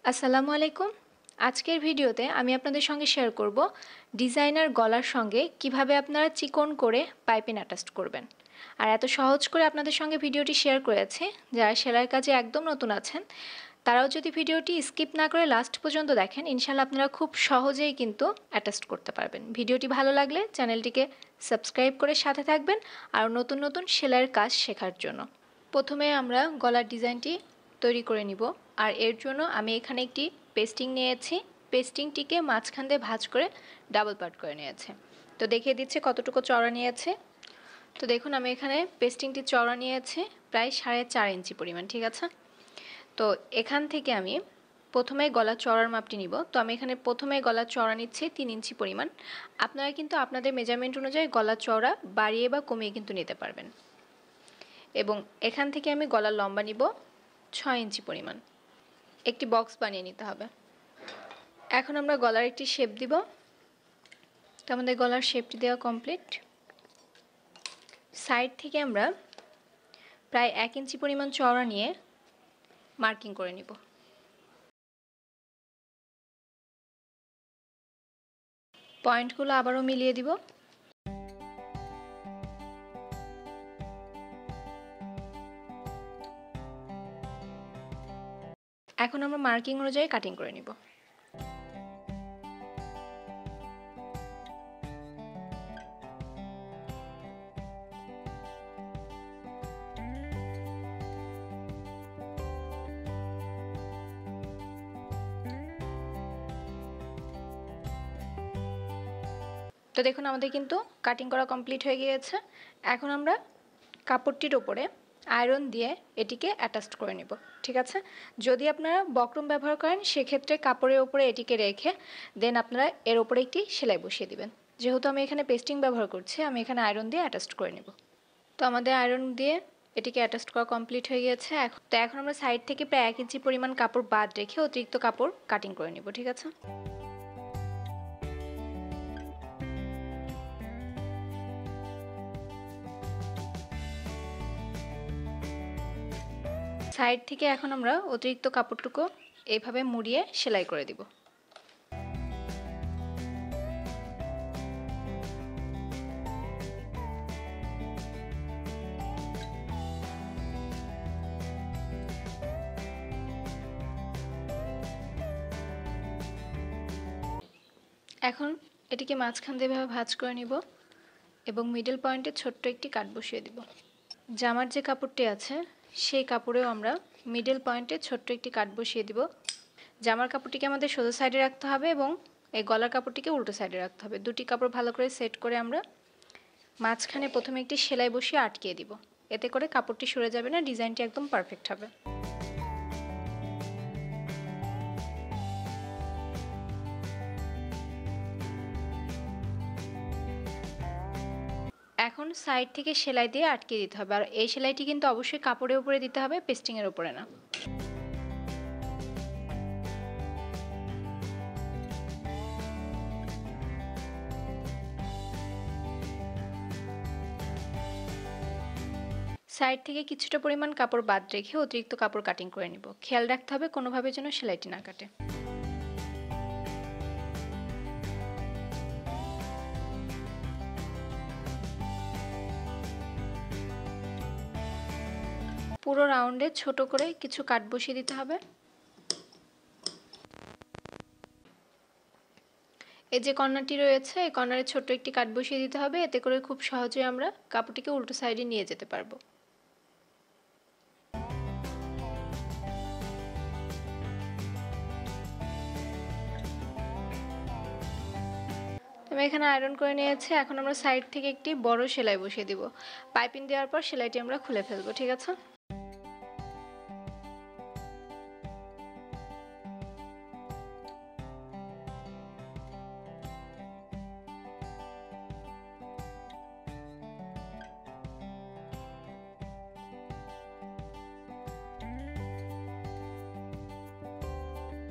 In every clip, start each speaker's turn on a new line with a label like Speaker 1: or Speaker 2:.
Speaker 1: আসসালামু আলাইকুম। আজকের ভিডিওতে আমি আপনাদের সঙ্গে শেয়ার করব ডিজাইনার গলার সঙ্গে কিভাবে আপনারা চিকন করে পাইপিং অ্যাটাচ করবেন। আর এত সহজ করে আপনাদের সঙ্গে ভিডিওটি শেয়ার করেছি, যারা সেলাইয়ের কাজে একদম নতুন আছেন তারাও যদি ভিডিওটি স্কিপ না করে লাস্ট পর্যন্ত দেখেন, ইনশাআল্লাহ আপনারা খুব সহজেই কিন্তু অ্যাটাচ করতে পারবেন। ভিডিওটি ভালো লাগলে চ্যানেলটিকে সাবস্ক্রাইব করে সাথে থাকবেন আর নতুন নতুন সেলাইয়ের কাজ শেখার জন্য। প্রথমে আমরা গলার ডিজাইনটি তৈরি করে নিব। আর এর জন্য আমি এখানে একটি পেস্টিং নিয়েছি। পেস্টিংটিকে মাঝখান দিয়ে ভাঁজ করে ডাবল পার্ট করে নিয়েছি। তো দেখিয়ে দিচ্ছে কতটুকু চওড়া নিয়েছে। তো দেখুন আমি এখানে পেস্টিংটি চওড়া নিয়েছি প্রায় 4.5 ইঞ্চি পরিমাণ, ঠিক আছে। তো এখান থেকে আমি প্রথমে গলা চওড়ার মাপটি নিব। তো আমি এখানে প্রথমে গলা চওড়া নিচ্ছি 3 ইঞ্চি পরিমাণ। আপনারা কিন্তু আপনাদের মেজারমেন্ট অনুযায়ী গলা চওড়া বাড়িয়ে বা কমিয়ে কিন্তু নিতে পারবেন। এবং এখান থেকে আমি গলার লম্বা নিব 6 ইঞ্চি পরিমাণ। একটি বক্স বানিয়ে নিতে হবে। এখন আমরা গলার একটি শেপ দিব। তো আমাদের গলার শেপটি দেওয়া কমপ্লিট। সাইড থেকে আমরা প্রায় 1 ইঞ্চি পরিমাণ চওড়া নিয়ে মার্কিং করে নিব। পয়েন্টগুলো আবারও মিলিয়ে দিব। এখন আমরা মার্কিং অনুযায়ী কাটিং করে নিব। তো দেখুন আমাদের কিন্তু কাটিং করা কমপ্লিট হয়ে গিয়েছে। এখন আমরা কাপড়টির উপরে আয়রন দিয়ে এটিকে অ্যাটাচ করে নেব, ঠিক আছে। যদি আপনারা বক্রম ব্যবহার করেন সেক্ষেত্রে কাপড়ের উপরে এটিকে রেখে দেন আপনারা এর উপরে একটি সেলাই বসিয়ে দিবেন। যেহেতু আমি এখানে পেস্টিং ব্যবহার করছি, আমি এখানে আয়রন দিয়ে অ্যাটাচ করে নেব। তো আমাদের আয়রন দিয়ে এটিকে অ্যাটাচ করা কমপ্লিট হয়ে গিয়েছে। তো এখন আমরা সাইড থেকে প্রায় 1 ইঞ্চি পরিমাণ কাপড় বাদ রেখে অতিরিক্ত কাপড় কাটিং করে নেব, ঠিক আছে। সাইড থেকে এখন আমরা অতিরিক্ত কাপড়টুকু এইভাবে মুড়িয়ে সেলাই করে দিব। এখন এটিকে মাঝখান দিয়ে এভাবে ভাঁজ করে নিব এবং মিডল পয়েন্টে ছোট্ট একটি কাট বসিয়ে দিব। জামার যে কাপড়টি আছে সেই কাপড়েও আমরা মিডল পয়েন্টে ছোট্ট একটি কাট বসিয়ে দিব। জামার কাপড়টিকে আমাদের সোজা সাইডে রাখতে হবে এবং এই গলার কাপড়টিকে উল্টো সাইডে রাখতে হবে। দুটি কাপড় ভালো করে সেট করে আমরা মাঝখানে প্রথমে একটি সেলাই বসিয়ে আটকিয়ে দিব। এতে করে কাপড়টি সরে যাবে না, ডিজাইনটি একদম পারফেক্ট হবে। এখন সাইড থেকে সেলাই দিয়ে আটকে দিতে হবে। আর এই সেলাইটি কিন্তু অবশ্যই কাপড়ের উপরে দিতে হবে, পেস্টিংয়ের উপরে না। সাইড থেকে কিছুটা পরিমাণ কাপড় বাদ রেখে অতিরিক্ত কাপড় কাটিং করে নিব। খেয়াল রাখতে হবে কোনোভাবে যেন সেলাইটি না কাটে। পুরো রাউন্ডে ছোট করে কিছু কাট বসিয়ে দিতে হবে। এই যে কর্নারটি রয়েছে এই কর্নারে ছোট্ট একটি কাট বসিয়ে দিতে হবে। এতে করে খুব সহজেই আমরা কাপড়টিকে উল্টো সাইডে নিয়ে যেতে পারবো। আমি এখানে আয়রন করে নিয়েছি। এখন আমরা সাইড থেকে একটি বড় সেলাই বসিয়ে দিব। পাইপিং দেওয়ার পর সেলাইটি আমরা খুলে ফেলবো, ঠিক আছে।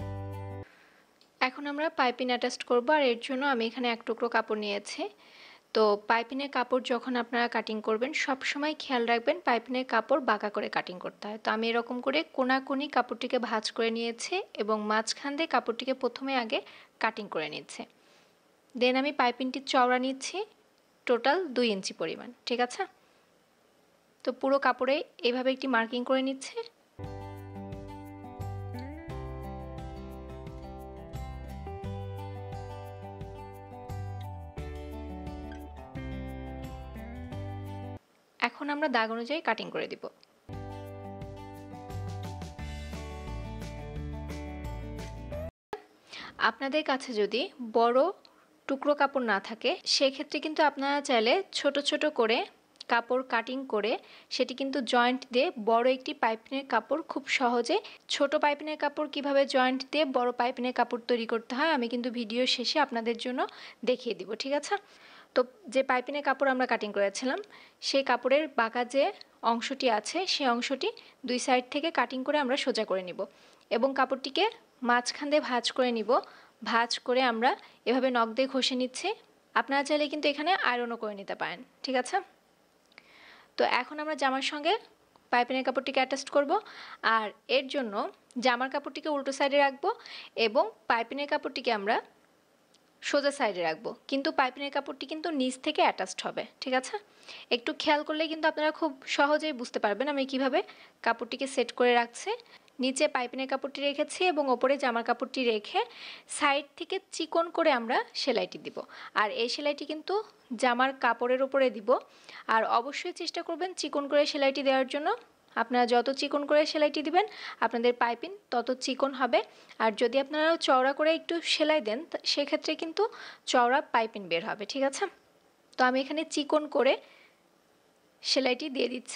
Speaker 1: এখন আমরা পাইপিং অ্যাটাচ করব। আর এর জন্য আমি এখানে এক টুকরো কাপড় নিয়েছি। তো পাইপিনের কাপড় যখন আপনারা কাটিং করবেন সব সময় খেয়াল রাখবেন পাইপিনের কাপড় বাঁকা করে কাটিং করতে হয়। তো আমি এরকম করে কোনাকুনি কাপড়টিকে ভাঁজ করে নিয়েছি এবং মাঝখান দিয়ে কাপড়টিকে প্রথমে আগে কাটিং করে নিচ্ছি। দেন আমি পাইপিংটির চওড়া নিচ্ছি টোটাল 2 ইঞ্চি পরিমাণ, ঠিক আছে? তো পুরো কাপড়ে এভাবে একটি মার্কিং করে নিচ্ছি। এখন আমরা দাগ অনুযায়ী কাটিং করে দিব। আপনাদের কাছে যদি বড় টুকরো কাপড় না থাকে সেক্ষেত্রে কিন্তু আপনারা চাইলে ছোট ছোট করে কাপড় কাটিং করে সেটি কিন্তু জয়েন্ট দিয়ে বড় একটি পাইপিনের কাপড় খুব সহজে, ছোট পাইপিনের কাপড় কিভাবে জয়েন্ট দিয়ে বড় পাইপিনের কাপড় তৈরি করতে হয় আমি কিন্তু ভিডিও শেষে আপনাদের জন্য দেখিয়ে দিব, ঠিক আছে? তো যে পাইপিনের কাপড় আমরা কাটিং করেছিলাম সেই কাপড়ের বাঁকা যে অংশটি আছে সেই অংশটি দুই সাইড থেকে কাটিং করে আমরা সোজা করে নিব এবং কাপড়টিকে মাঝখান দিয়ে ভাঁজ করে নিব। ভাঁজ করে আমরা এভাবে নখ দিয়ে ঘষে নিচ্ছি। আপনারা চাইলে কিন্তু এখানে আয়রনও করে নিতে পারেন, ঠিক আছে? তো এখন আমরা জামার সঙ্গে পাইপিনের কাপড়টিকে অ্যাটাচ করব, আর এর জন্য জামার কাপড়টিকে উল্টো সাইডে রাখবো এবং পাইপিনের কাপড়টিকে আমরা সোজা সাইডে রাখবো, কিন্তু পাইপিনের কাপড়টি কিন্তু নিচ থেকে অ্যাটাচড হবে, ঠিক আছে? একটু খেয়াল করলে কিন্তু আপনারা খুব সহজেই বুঝতে পারবেন আমি কিভাবে কাপড়টিকে সেট করে রাখছি। নিচে পাইপিনের কাপড়টি রেখেছি এবং ওপরে জামার কাপড়টি রেখে সাইড থেকে চিকন করে আমরা সেলাইটি দিব, আর এই সেলাইটি কিন্তু জামার কাপড়ের উপরে দিব। আর অবশ্যই চেষ্টা করবেন চিকন করে সেলাইটি দেওয়ার জন্য। আপনারা যত চিকন করে সেলাইটি দিবেন আপনাদের পাইপিং তত চিকন হবে, আর যদি আপনারা চওড়া করে একটু সেলাই দেন সেক্ষেত্রে কিন্তু চওড়া পাইপিং বের হবে, ঠিক আছে? তো আমি এখানে চিকন করে সেলাইটি দিয়ে দিচ্ছি।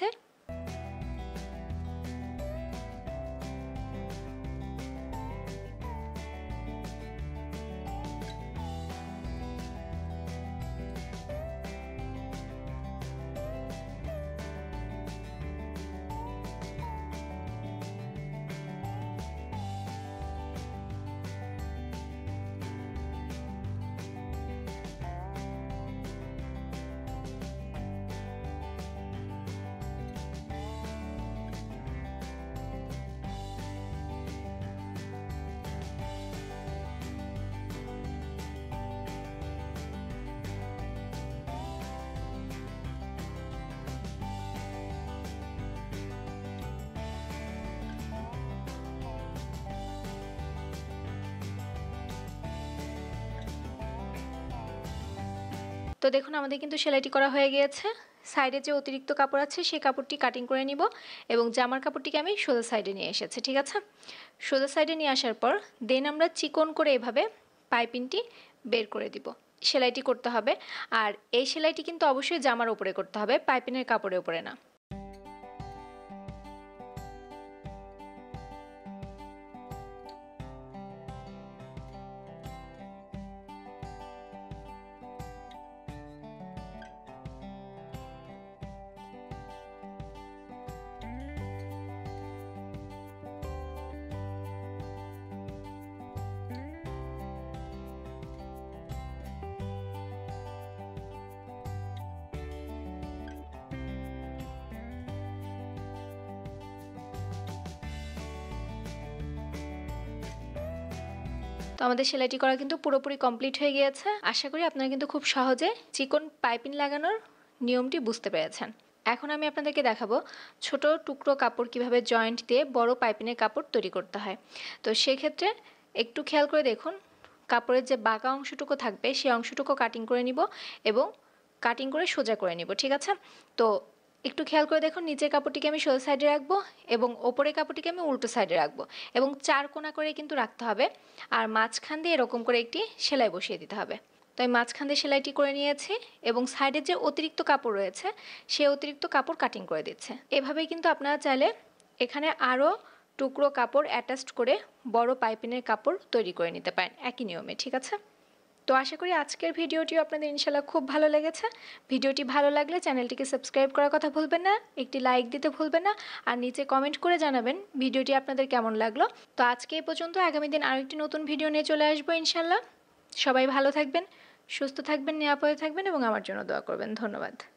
Speaker 1: তো দেখুন আমাদের কিন্তু সেলাইটি করা হয়ে গিয়েছে। সাইডে যে অতিরিক্ত কাপড় আছে সেই কাপড়টি কাটিং করে নিব এবং জামার কাপড়টিকে আমি সোজা সাইডে নিয়ে এসেছি, ঠিক আছে? সোজা সাইডে নিয়ে আসার পর দেন আমরা চিকন করে এভাবে পাইপিংটি বের করে দিব। সেলাইটি করতে হবে, আর এই সেলাইটি কিন্তু অবশ্যই জামার উপরে করতে হবে, পাইপিংয়ের কাপড়ের উপরে না। তো আমাদের সেলাইটি করা কিন্তু পুরোপুরি কমপ্লিট হয়ে গিয়েছে। আশা করি আপনারা কিন্তু খুব সহজে চিকন পাইপিং লাগানোর নিয়মটি বুঝতে পেরেছেন। এখন আমি আপনাদেরকে দেখাবো ছোট টুকরো কাপড় কিভাবে জয়েন্ট দিয়ে বড় পাইপিংয়ের কাপড় তৈরি করতে হয়। তো সেক্ষেত্রে একটু খেয়াল করে দেখুন, কাপড়ের যে বাঁকা অংশটুকু থাকবে সেই অংশটুকু কাটিং করে নিব এবং কাটিং করে সোজা করে নিব, ঠিক আছে? তো একটু খেয়াল করে দেখুন, নিচের কাপড়টিকে আমি সোজা সাইডে রাখবো এবং ওপরের কাপড়টিকে আমি উল্টো সাইডে রাখবো এবং 4 কোণা করে কিন্তু রাখতে হবে, আর মাঝখান দিয়ে এরকম করে একটি সেলাই বসিয়ে দিতে হবে। তো আমি মাঝখান দিয়ে সেলাইটি করে নিয়েছি এবং সাইডের যে অতিরিক্ত কাপড় রয়েছে সেই অতিরিক্ত কাপড় কাটিং করে দিচ্ছে। এভাবেই কিন্তু আপনারা চাইলে এখানে আরও টুকরো কাপড় অ্যাটাচড করে বড় পাইপিংয়ের কাপড় তৈরি করে নিতে পারেন একই নিয়মে, ঠিক আছে? তো আশা করি আজকের ভিডিওটিও আপনাদের ইনশাআল্লাহ খুব ভালো লেগেছে। ভিডিওটি ভালো লাগলে চ্যানেলটিকে সাবস্ক্রাইব করার কথা ভুলবেন না, একটি লাইক দিতে ভুলবেন না, আর নিচে কমেন্ট করে জানাবেন ভিডিওটি আপনাদের কেমন লাগলো। তো আজকে এই পর্যন্ত, আগামী দিন আরেকটি নতুন ভিডিও নিয়ে চলে আসবো ইনশাআল্লাহ। সবাই ভালো থাকবেন, সুস্থ থাকবেন, নিরাপদে থাকবেন এবং আমার জন্য দোয়া করবেন। ধন্যবাদ।